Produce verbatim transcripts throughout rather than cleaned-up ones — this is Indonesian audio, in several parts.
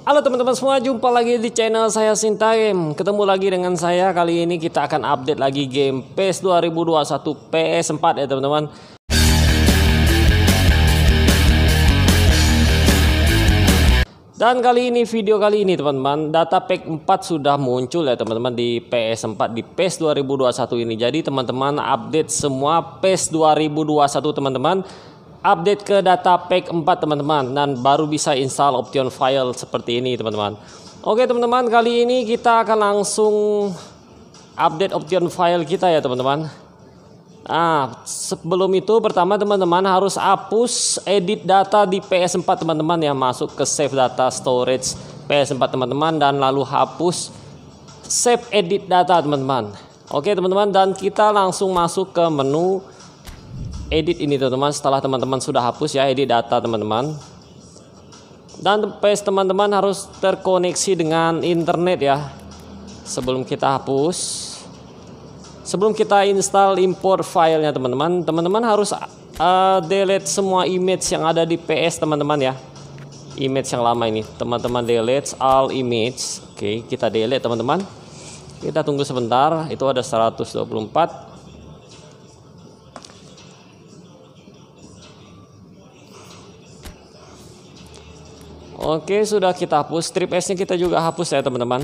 Halo teman-teman semua, jumpa lagi di channel saya Sinta Game. Ketemu lagi dengan saya. Kali ini kita akan update lagi game PES dua ribu dua puluh satu P S empat ya teman-teman. Dan kali ini, video kali ini teman-teman, data pack empat sudah muncul ya teman-teman di P S empat, di PES dua ribu dua puluh satu ini. Jadi teman-teman update semua PES dua ribu dua puluh satu teman-teman. Update ke data pack empat teman-teman, dan baru bisa install option file seperti ini teman-teman. Oke teman-teman, kali ini kita akan langsung update option file kita ya teman-teman. Nah, sebelum itu pertama teman-teman harus hapus edit data di P S empat teman-teman ya, masuk ke save data storage P S empat teman-teman, dan lalu hapus save edit data teman-teman. Oke teman-teman, dan kita langsung masuk ke menu edit ini teman-teman. Setelah teman-teman sudah hapus ya edit data teman-teman, dan P S teman-teman harus terkoneksi dengan internet ya sebelum kita hapus, sebelum kita install import filenya teman-teman. Teman-teman harus uh, delete semua image yang ada di P S teman-teman ya, image yang lama ini teman-teman, delete all image. Oke, kita delete teman-teman, kita tunggu sebentar. Itu ada seratus dua puluh empat. Oke, sudah kita hapus. Strip S nya kita juga hapus ya teman-teman.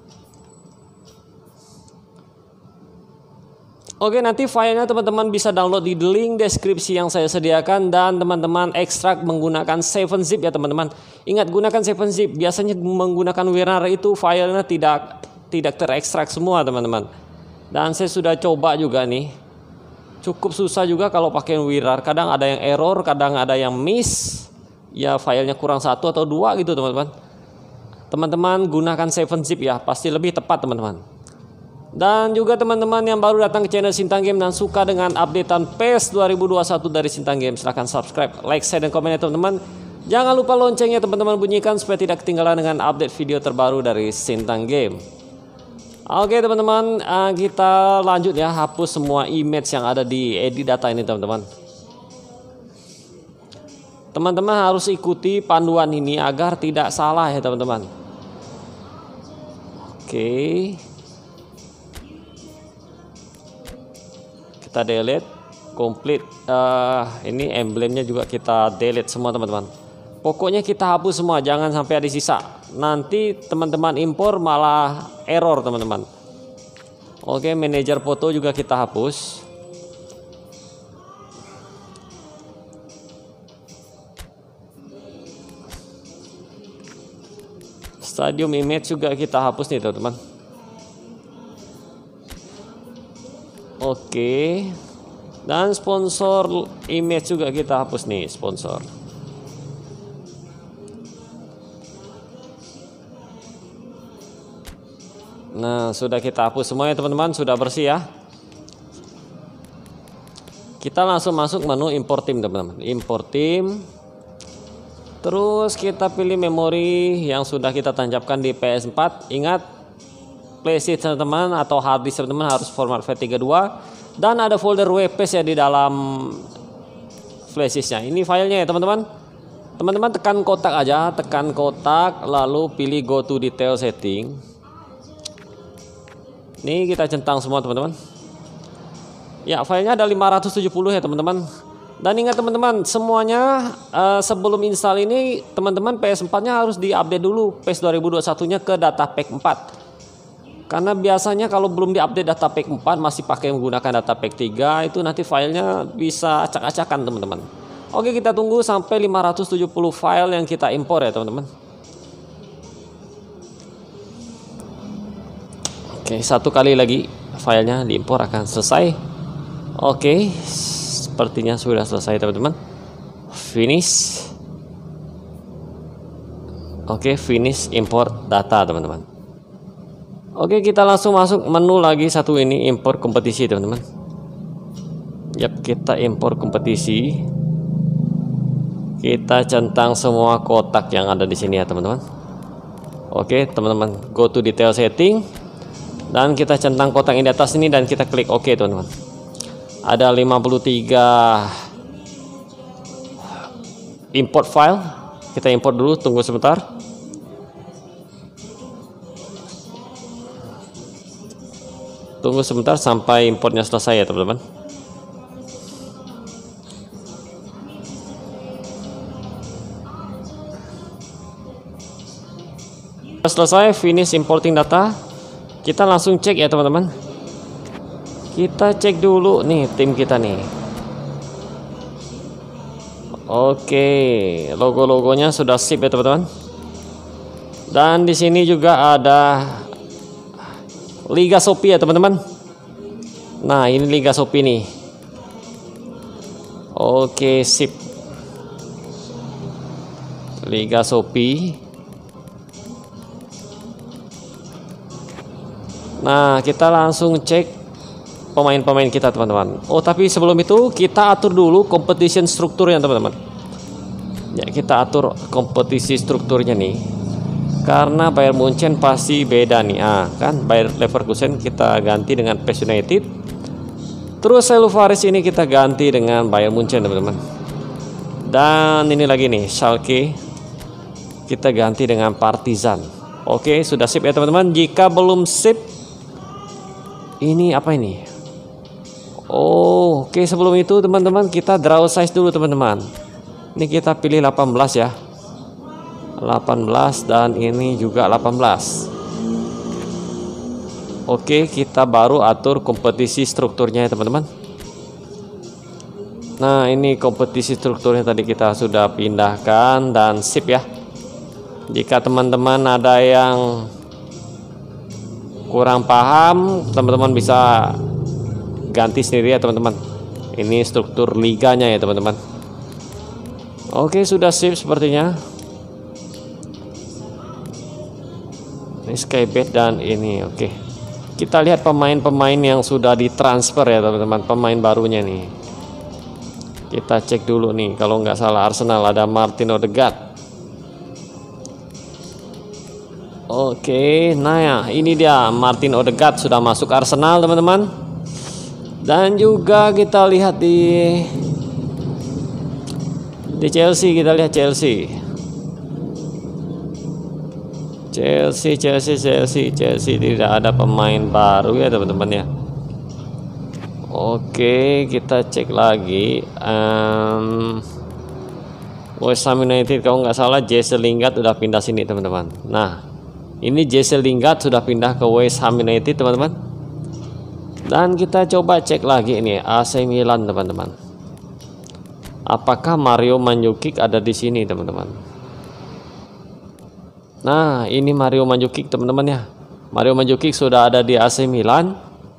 Oke, nanti filenya teman-teman bisa download di link deskripsi yang saya sediakan, dan teman-teman ekstrak menggunakan tujuh zip ya teman-teman. Ingat, gunakan tujuh zip. Biasanya menggunakan WinRAR itu filenya tidak tidak terekstrak semua teman-teman. Dan saya sudah coba juga nih. Cukup susah juga kalau pakai WinRAR. Kadang ada yang error, kadang ada yang miss. Ya, filenya kurang satu atau dua gitu teman-teman. Teman-teman gunakan tujuh zip ya, pasti lebih tepat teman-teman. Dan juga teman-teman yang baru datang ke channel Sintang Game dan suka dengan updatean PES dua ribu dua puluh satu dari Sintang Game, silahkan subscribe, like, share, dan komen ya teman-teman. Jangan lupa loncengnya teman-teman bunyikan supaya tidak ketinggalan dengan update video terbaru dari Sintang Game. Oke teman-teman, kita lanjut ya, hapus semua image yang ada di edit data ini teman-teman. Teman-teman harus ikuti panduan ini agar tidak salah ya teman-teman. Oke, kita delete complete. Uh, ini emblemnya juga kita delete semua teman-teman. Pokoknya kita hapus semua, jangan sampai ada sisa. Nanti teman-teman impor malah error teman-teman. Oke, manajer foto juga kita hapus. Stadium image juga kita hapus nih teman-teman. Oke, dan sponsor image juga kita hapus nih, sponsor. Nah, sudah kita hapus semua ya teman-teman, sudah bersih ya. Kita langsung masuk menu import tim teman-teman, import tim. Terus kita pilih memori yang sudah kita tancapkan di P S empat. Ingat, flashdisk teman-teman atau hard disk teman-teman harus format F A T tiga puluh dua, dan ada folder W P S ya di dalam flashdisknya. Ini filenya ya teman-teman. Teman-teman tekan kotak aja, tekan kotak lalu pilih go to detail setting. Ini kita centang semua teman-teman. Ya, filenya ada lima ratus tujuh puluh ya teman-teman. Dan ingat teman-teman, semuanya uh, sebelum install ini teman-teman P S empat nya harus diupdate dulu PES dua ribu dua puluh satu nya ke data pack empat. Karena biasanya kalau belum diupdate data pack empat masih pakai menggunakan data pack tiga, itu nanti filenya bisa acak-acakan teman-teman. Oke, kita tunggu sampai lima ratus tujuh puluh file yang kita impor ya teman-teman. Oke, satu kali lagi filenya diimpor akan selesai. Oke, sepertinya sudah selesai teman-teman. Finish. Oke, finish import data teman-teman. Oke, kita langsung masuk menu lagi satu ini, import kompetisi teman-teman. Yap, kita import kompetisi. Kita centang semua kotak yang ada di sini ya teman-teman. Oke teman-teman, go to detail setting, dan kita centang kotak yang di atas ini dan kita klik OK teman-teman. Ada lima puluh tiga import file. Kita import dulu, tunggu sebentar. tunggu sebentar sampai importnya selesai ya teman-teman. Selesai finish importing data, kita langsung cek ya teman-teman. Kita cek dulu nih tim kita nih. Oke, logo-logonya sudah sip ya teman-teman. Dan di sini juga ada Liga Shopee ya teman-teman. Nah, ini Liga Shopee nih. Oke, sip. Liga Shopee. Nah, kita langsung cek pemain-pemain kita teman-teman. Oh, tapi sebelum itu kita atur dulu competition strukturnya teman-teman. Ya, kita atur kompetisi strukturnya nih. Karena Bayern Munchen pasti beda nih. Ah, kan Bayer Leverkusen kita ganti dengan P S United. Terus Luvaris ini kita ganti dengan Bayern Munchen teman-teman. Dan ini lagi nih Schalke kita ganti dengan Partizan. Oke, sudah sip ya teman-teman. Jika belum sip, ini apa ini? Oh, oke, sebelum itu teman-teman kita draw size dulu teman-teman. Ini kita pilih delapan belas ya. delapan belas dan ini juga delapan belas. Oke, kita baru atur kompetisi strukturnya ya teman-teman. Nah, ini kompetisi strukturnya tadi kita sudah pindahkan dan sip ya. Jika teman-teman ada yang kurang paham, teman-teman bisa ganti sendiri ya teman-teman. Ini struktur liganya ya teman-teman. Oke, sudah sip sepertinya. Ini Skybet dan ini oke. Kita lihat pemain-pemain yang sudah ditransfer ya teman-teman, pemain barunya nih. Kita cek dulu nih, kalau nggak salah Arsenal ada Martin Odegaard. Oke, nah ya ini dia Martin Odegaard sudah masuk Arsenal teman-teman. Dan juga kita lihat di di Chelsea, kita lihat Chelsea. Chelsea, Chelsea, Chelsea, Chelsea tidak ada pemain baru ya teman-teman ya. Oke, kita cek lagi. Um, West Ham United kalau nggak salah Jesse Lingard udah pindah sini teman-teman. Nah, ini Jesse Lingard sudah pindah ke West Ham United teman-teman. Dan kita coba cek lagi ini A C Milan teman-teman. Apakah Mario Mandzukic ada di sini teman-teman? Nah, ini Mario Mandzukic teman-teman ya. Mario Mandzukic sudah ada di A C Milan.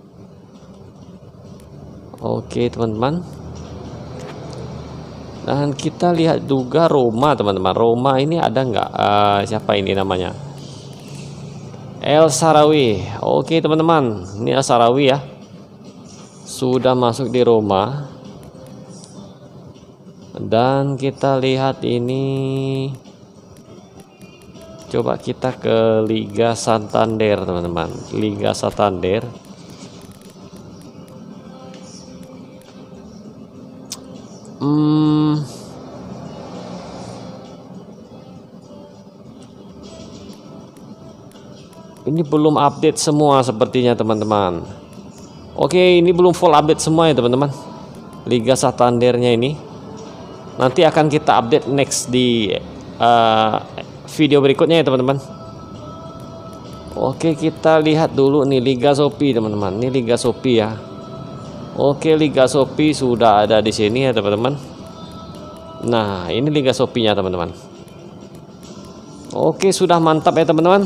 Oke teman-teman. Dan kita lihat juga Roma teman-teman. Roma ini ada nggak? Uh, siapa ini namanya? El Shaarawy. Oke teman-teman, ini El Shaarawy ya. Sudah masuk di Roma. Dan kita lihat ini. Coba kita ke Liga Santander teman-teman. Liga Santander. Hmm. Ini belum update semua sepertinya teman-teman. Oke, ini belum full update semua ya teman-teman. Liga Santandernya ini nanti akan kita update next di uh, video berikutnya ya teman-teman. Oke, kita lihat dulu nih Liga Shopee teman-teman. Ini Liga Shopee ya. Oke, Liga Shopee sudah ada di sini ya teman-teman. Nah, ini Liga Shopee-nya teman-teman. Oke, sudah mantap ya teman-teman.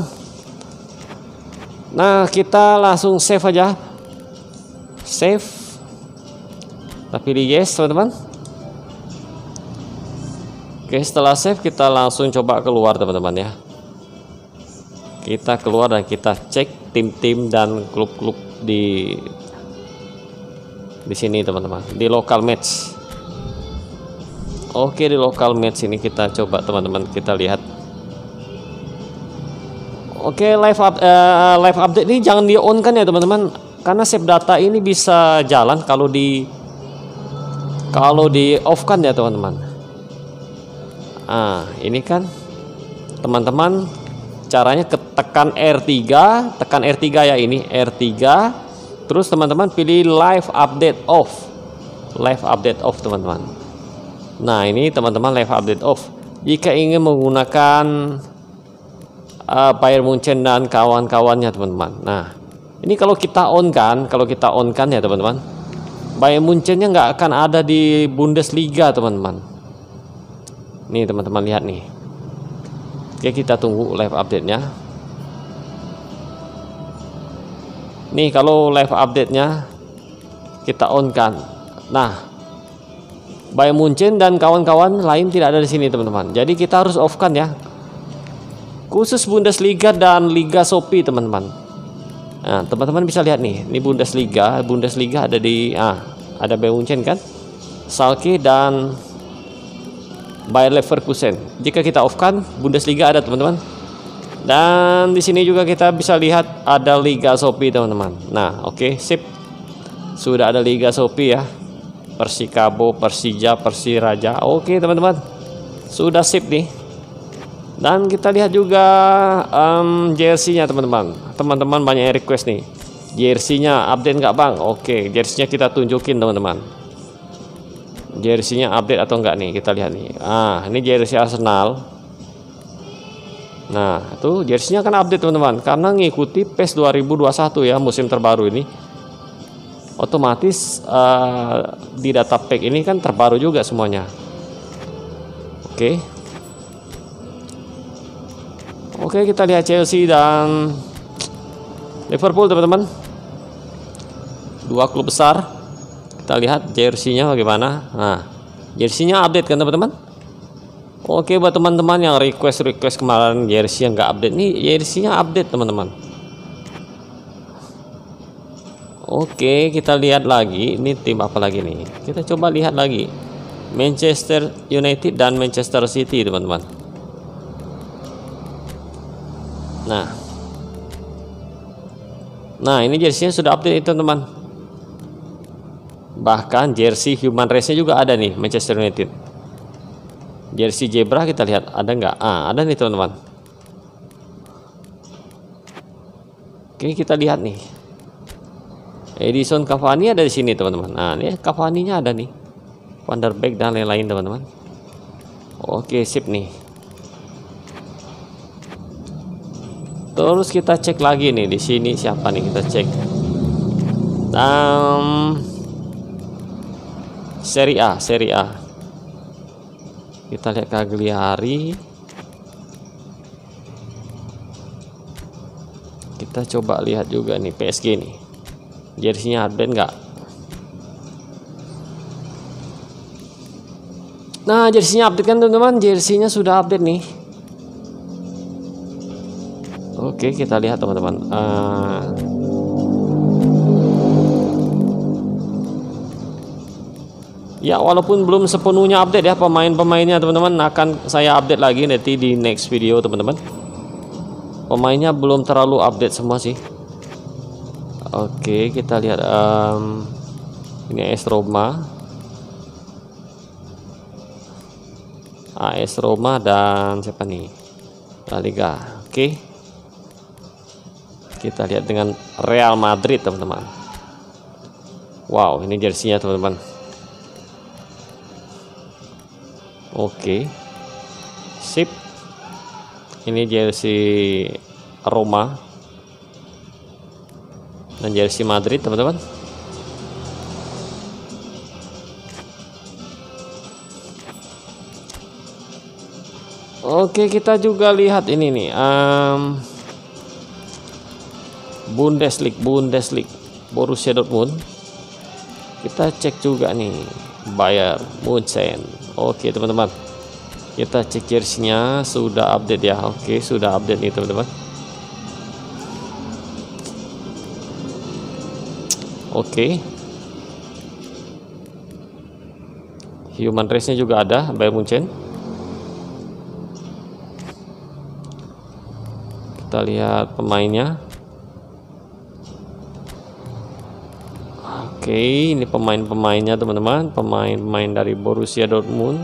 Nah, kita langsung save aja. Save. Kita pilih yes teman-teman. Oke, setelah save kita langsung coba keluar teman-teman ya. Kita keluar dan kita cek tim-tim dan klub-klub di di sini teman-teman, di local match. Oke, di local match ini kita coba teman-teman, kita lihat. Oke, live up, uh, live update ini jangan di on kan ya teman-teman, karena save data ini bisa jalan kalau di kalau di off kan ya teman-teman. Ah, ini kan teman-teman caranya tekan R tiga, tekan R tiga ya, ini R tiga. terus teman-teman pilih live update off. Live update off teman-teman. Nah, ini teman-teman live update off. Jika ingin menggunakan uh, Bayern Munchen dan kawan-kawannya teman-teman. Nah, ini kalau kita on kan, kalau kita on kan ya teman-teman, Bayern Munchennya nggak akan ada di Bundesliga teman-teman. Nih teman-teman lihat nih. Oke, kita tunggu live update-nya. Nih kalau live update-nya kita on kan. Nah, Bayern Munchen dan kawan-kawan lain tidak ada di sini teman-teman. Jadi kita harus off kan ya. Khusus Bundesliga dan Liga Shopee teman-teman. Nah, teman-teman bisa lihat nih, ini Bundesliga, Bundesliga ada di ah, ada Bayern Munchen kan, Schalke dan Bayer Leverkusen. Jika kita off kan, Bundesliga ada teman-teman. Dan di sini juga kita bisa lihat ada Liga Shopee teman-teman. Nah, oke, okay, sip. Sudah ada Liga Shopee ya. Persikabo, Persija, Persiraja. Oke, okay, teman-teman. Sudah sip nih. Dan kita lihat juga um, jersey-nya teman-teman. Teman-teman banyak yang request nih. Jersey-nya update nggak bang? Oke, okay, jersey-nya kita tunjukin teman-teman. Jersey-nya update atau enggak nih, kita lihat nih. Ah, ini jersey Arsenal. Nah, itu jersey-nya kan update teman-teman, karena ngikuti PES dua ribu dua puluh satu ya, musim terbaru ini. Otomatis uh, di data pack ini kan terbaru juga semuanya. Oke. Okay. Oke, okay, kita lihat Chelsea dan Liverpool teman-teman. Dua klub besar. Kita lihat jersey-nya bagaimana. Nah, jersey-nya update kan teman-teman. Oke, buat teman-teman yang request-request kemarin jersey yang nggak update, nih jersey-nya update teman-teman. Oke, kita lihat lagi. Ini tim apa lagi nih? Kita coba lihat lagi. Manchester United dan Manchester City teman-teman. Nah, nah ini jersey-nya sudah update teman-teman. Bahkan jersey Human Race-nya juga ada nih, Manchester United. Jersey Zebra kita lihat ada nggak? Ah, ada nih teman-teman. Oke, kita lihat nih. Edison Cavani ada di sini teman-teman. Nah, ini Cavani-nya ada nih. Van der Beek dan lain-lain teman-teman. Oke, sip nih. Terus kita cek lagi nih di sini siapa nih, kita cek. Um, Serie A, Serie A. Kita lihat Cagliari. Kita coba lihat juga nih P S G nih. Jersey-nya update nggak? Nah, jersey-nya update kan teman-teman. Jersey-nya sudah update nih. Oke, kita lihat teman-teman. Uh, ya, walaupun belum sepenuhnya update ya pemain-pemainnya teman-teman, akan saya update lagi nanti di next video teman-teman. Pemainnya belum terlalu update semua sih. Oke, kita lihat um, ini A S Roma, A S Roma dan siapa nih? La Liga. Oke, kita lihat dengan Real Madrid teman-teman. Wow, ini jersey-nya teman-teman. Oke, sip. Ini jersey Roma dan jersey Madrid teman-teman. Oke, kita juga lihat ini nih um, Bundesliga, Bundesliga Borussia Dortmund. Kita cek juga nih Bayern Munchen. Oke teman-teman, kita cek jersey-nya sudah update ya. Oke, sudah update nih teman-teman. Oke, Human Race-nya juga ada Bayern Munchen. Kita lihat pemainnya. Oke, ini pemain-pemainnya teman-teman, pemain-pemain dari Borussia Dortmund.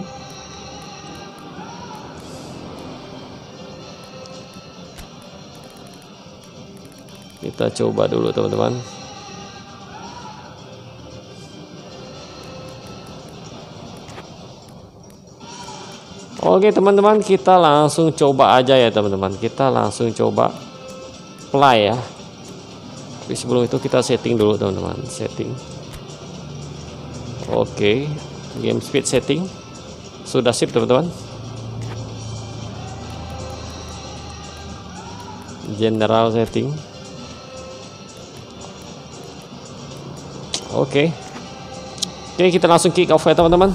Kita coba dulu teman-teman. Oke teman-teman, kita langsung coba aja ya teman-teman. Kita langsung coba play ya. Tapi sebelum itu kita setting dulu teman-teman. Setting. Oke, game speed setting sudah sip teman-teman. General setting. Oke. Oke, kita langsung kick off ya teman-teman.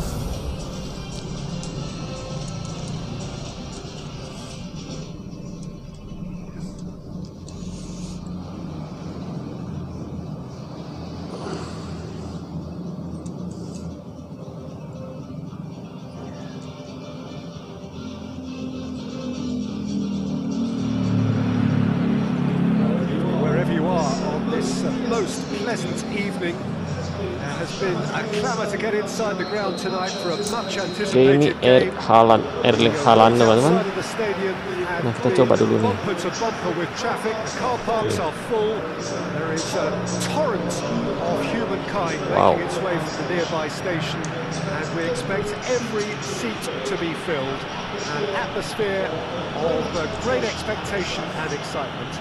Most pleasant evening. There has been a clamour to get inside the ground tonight for a much anticipated game. Haaland, Erling Haaland teman-teman. Nah, kita coba dulu nih. Wow. An atmosphere of great expectation and excitement.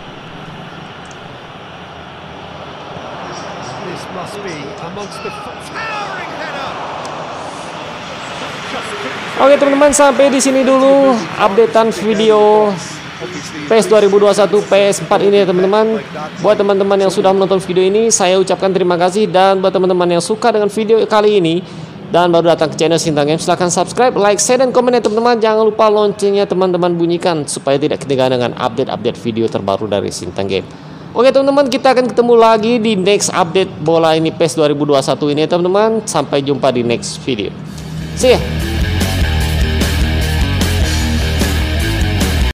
This must be amongst the towering header. Oke teman-teman, sampai di sini dulu updatean video PES dua ribu dua puluh satu P S empat ini ya teman-teman. Buat teman-teman yang sudah menonton video ini, saya ucapkan terima kasih. Dan buat teman-teman yang suka dengan video kali ini dan baru datang ke channel Sintang Games, silahkan subscribe, like, share, dan komen ya teman-teman. Jangan lupa loncengnya teman-teman bunyikan supaya tidak ketinggalan dengan update-update video terbaru dari Sintang Games. Oke teman-teman, kita akan ketemu lagi di next update bola ini PES dua ribu dua puluh satu ini ya teman-teman. Sampai jumpa di next video. See ya.